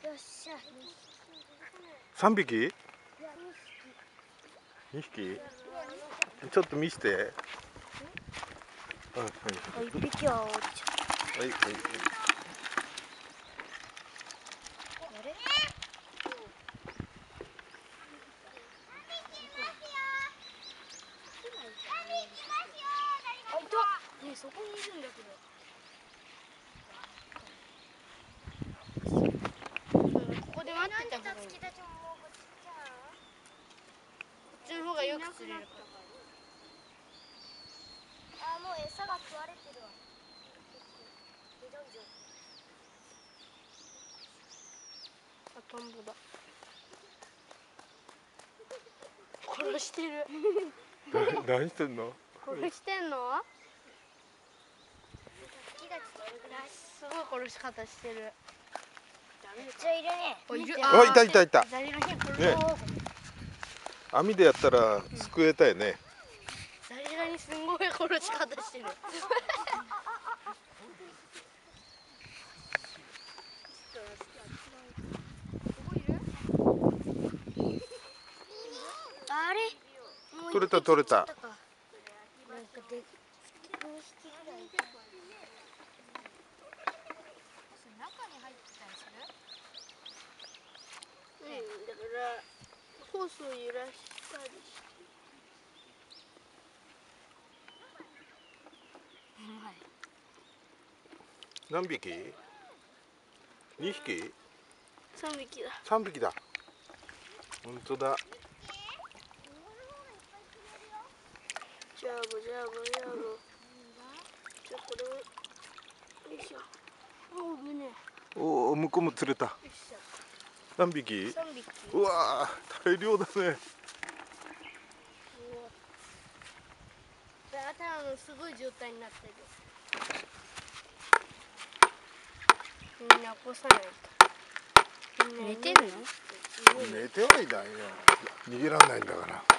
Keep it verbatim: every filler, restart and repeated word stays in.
っしゃ。 さんびき？にひき？ちょっと見せて。あ、はい。 あ、いっぴきは落ちちゃった。 はいはい。 あれ？あ、いた。ねえ、そこにいるんだけど。ここで待ってた方がいい。こっちの方がよく釣れるから。 あ、もう餌が食われてるわ。 あ、トンボだ。殺してる。 何してんの？ 殺してんの？すごい殺し方してる。 めっちゃいるね。 お、いる。 あ、いたいたいた。 ザリガニ殺ね。網でやったら救えたよね。 ザリガニすごい殺し方してる。あれ？ 取れた取れた。 なんかでにひきぐらい。 中に入ってたりする？うん、だからホースを揺らしたりして。うまい。 何匹？にひき？ さんびきだ。 さんびきだ。本当だ。 ジャブジャブジャブ。じゃあこれをよいしょ。おお、胸。 おお、向こうも釣れた。何匹？ さんびき。 うわー、大量だね。 頭のすごい状態になってる。みんな起こさないと。寝てるの？ 寝てはいないよ。逃げられないんだから。